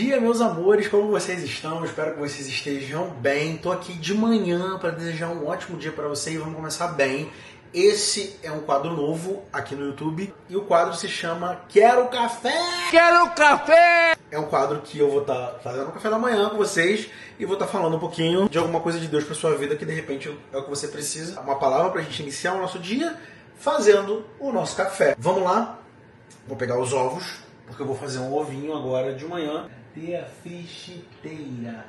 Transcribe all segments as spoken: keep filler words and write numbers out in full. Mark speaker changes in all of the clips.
Speaker 1: dia, meus amores, como vocês estão? Espero que vocês estejam bem. Tô aqui de manhã para desejar um ótimo dia para vocês. Vamos começar bem. Esse é um quadro novo aqui no YouTube e o quadro se chama Quero Café!
Speaker 2: Quero Café!
Speaker 1: É um quadro que eu vou estar tá fazendo um café da manhã com vocês e vou estar tá falando um pouquinho de alguma coisa de Deus para sua vida que de repente é o que você precisa. Uma palavra para a gente iniciar o nosso dia fazendo o nosso café. Vamos lá? Vou pegar os ovos, porque eu vou fazer um ovinho agora de manhã. Ter a frigideira.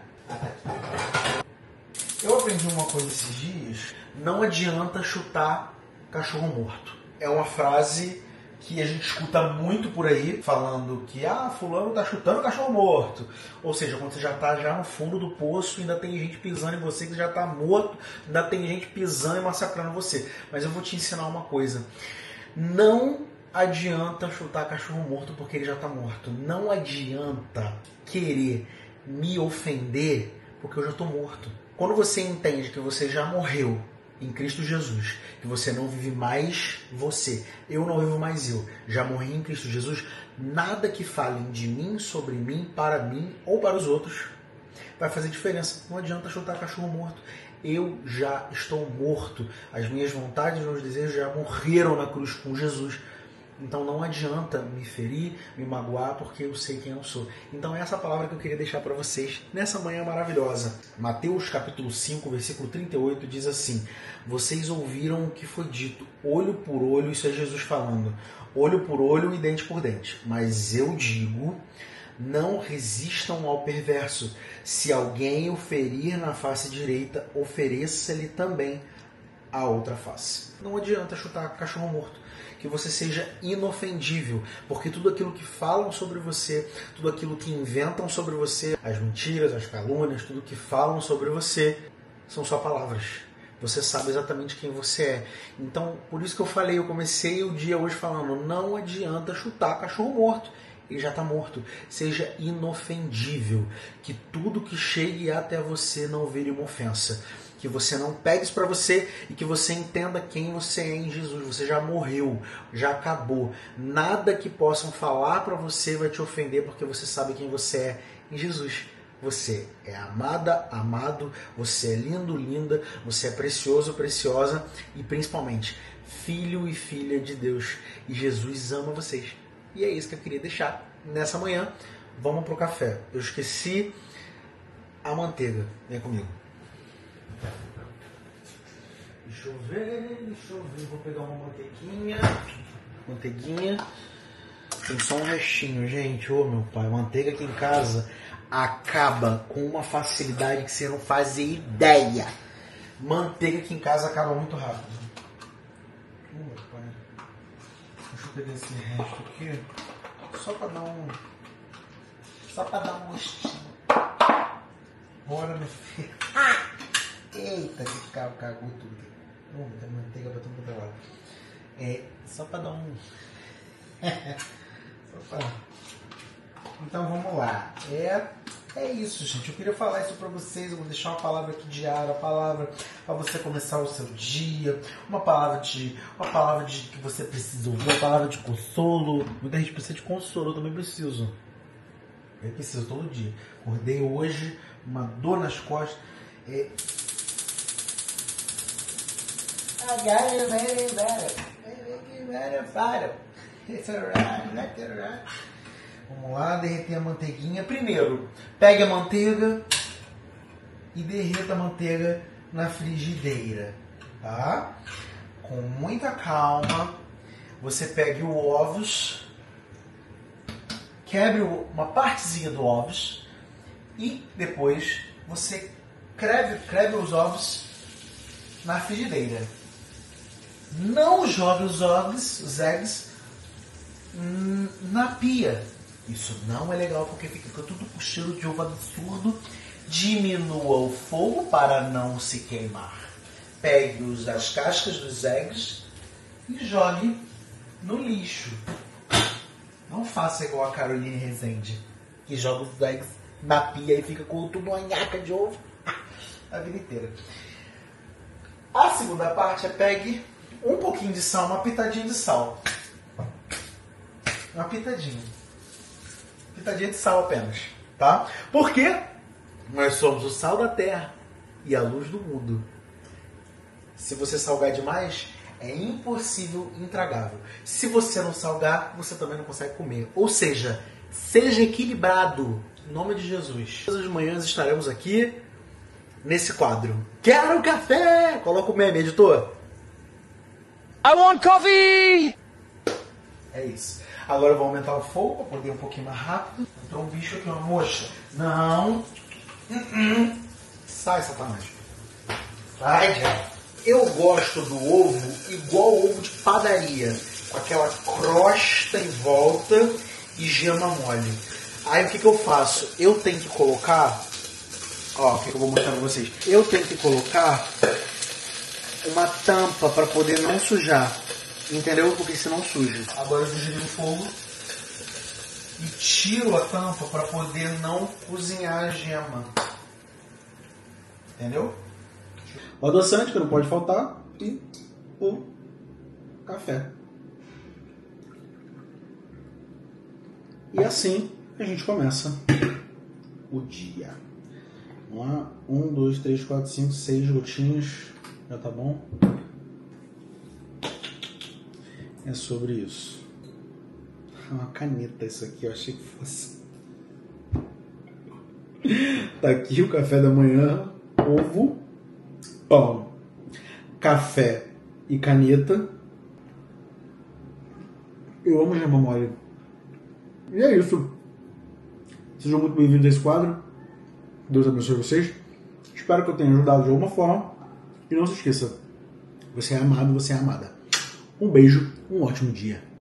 Speaker 1: Eu aprendi uma coisa esses dias. Não adianta chutar cachorro morto. É uma frase que a gente escuta muito por aí, falando que ah, fulano tá chutando cachorro morto. Ou seja, quando você já tá já no fundo do poço, ainda tem gente pisando em você que já tá morto, ainda tem gente pisando e massacrando você. Mas eu vou te ensinar uma coisa. Não adianta chutar cachorro morto porque ele já tá morto. Não adianta querer me ofender porque eu já tô morto. Quando você entende que você já morreu em Cristo Jesus, que você não vive mais você, eu não vivo mais eu, já morri em Cristo Jesus, nada que falem de mim, sobre mim, para mim ou para os outros vai fazer diferença. Não adianta chutar cachorro morto. Eu já estou morto. As minhas vontades e meus desejos já morreram na cruz com Jesus. Então não adianta me ferir, me magoar, porque eu sei quem eu sou. Então é essa palavra que eu queria deixar para vocês nessa manhã maravilhosa. Mateus capítulo cinco, versículo trinta e oito diz assim: vocês ouviram o que foi dito, olho por olho, isso é Jesus falando, olho por olho e dente por dente. Mas eu digo, não resistam ao perverso. Se alguém o ferir na face direita, ofereça-lhe também a outra face. Não adianta chutar cachorro morto. Que você seja inofendível, porque tudo aquilo que falam sobre você, tudo aquilo que inventam sobre você, as mentiras, as calúnias, tudo que falam sobre você, são só palavras. Você sabe exatamente quem você é. Então, por isso que eu falei, eu comecei o dia hoje falando, não adianta chutar cachorro morto. Ele já está morto. Seja inofendível, que tudo que chegue até você não vire uma ofensa. Que você não pegue isso para você e que você entenda quem você é em Jesus. Você já morreu, já acabou. Nada que possam falar para você vai te ofender porque você sabe quem você é em Jesus. Você é amada, amado, você é lindo, linda, você é precioso, preciosa e principalmente filho e filha de Deus. E Jesus ama vocês. E é isso que eu queria deixar nessa manhã. Vamos pro café. Eu esqueci a manteiga. Vem comigo. Deixa eu ver, deixa eu ver. Vou pegar uma manteiguinha. Manteiguinha. Tem só um restinho, gente. Ô, meu pai, manteiga aqui em casa acaba com uma facilidade que você não faz ideia. Manteiga aqui em casa acaba muito rápido. Ô, meu pai. Deixa eu pegar esse resto aqui. Só pra dar um... Só pra dar um gostinho. Bora, meu filho. Ah! Eita, que carro cagou tudo. Hum, tem manteiga pra todo mundo lá. É, só pra dar um... só pra... Então vamos lá. É, é isso, gente. Eu queria falar isso pra vocês. Eu vou deixar uma palavra aqui diária, uma palavra pra você começar o seu dia, uma palavra de, uma palavra de que você precisa ouvir, uma palavra de consolo. Muita gente precisa de consolo, eu também preciso. Eu preciso todo dia. Acordei hoje, uma dor nas costas. É... I got it very better. Very better. It's alright, not alright. Vamos lá, derreter a manteiguinha. Primeiro, pegue a manteiga e derreta a manteiga na frigideira, tá? Com muita calma, você pegue o ovos, quebre uma partezinha do ovos e depois você creve, creve os ovos na frigideira. Não jogue os ovos, os eggs, na pia. Isso não é legal porque fica tudo com cheiro de ovo absurdo. Diminua o fogo para não se queimar. Pegue os, as cascas dos eggs e jogue no lixo. Não faça igual a Caroline Rezende, que joga os eggs na pia e fica com tudo uma nhaca de ovo a vida inteira. A segunda parte é pegue um pouquinho de sal, uma pitadinha de sal. Uma pitadinha. Pitadinha de sal apenas. tá? Porque nós somos o sal da terra e a luz do mundo. Se você salgar demais, é impossível, intragável. Se você não salgar, você também não consegue comer. Ou seja, seja equilibrado. Em nome de Jesus. Todas as manhãs estaremos aqui nesse quadro. Quero café! Coloca o meme, editor.
Speaker 2: I want coffee!
Speaker 1: É isso. Agora eu vou aumentar o fogo para poder ir um pouquinho mais rápido. Entrou um bicho aqui, uma mocha. Não. Uh-uh. Sai, Satanás. Sai, já. Eu gosto do ovo igual ovo de padaria, com aquela crosta em volta e gema mole. Aí o que, que eu faço? Eu tenho que colocar, ó, o que, que eu vou mostrar pra vocês? Eu tenho que colocar uma tampa para poder não sujar, entendeu? Porque senão suja. Agora eu desligo o fogo e tiro a tampa para poder não cozinhar a gema, entendeu? O adoçante, que não pode faltar, e o café. E assim a gente começa o dia. Vamos lá. Um, dois, três, quatro, cinco, seis gotinhas. Já tá bom? É sobre isso. Uma caneta isso aqui, eu achei que fosse. Tá aqui o café da manhã, ovo, pão, café e caneta. Eu amo gema mole. E é isso. Sejam muito bem-vindos a esse quadro. Deus abençoe vocês. Espero que eu tenha ajudado de alguma forma. E não se esqueça, você é amado, você é amada. Um beijo, um ótimo dia.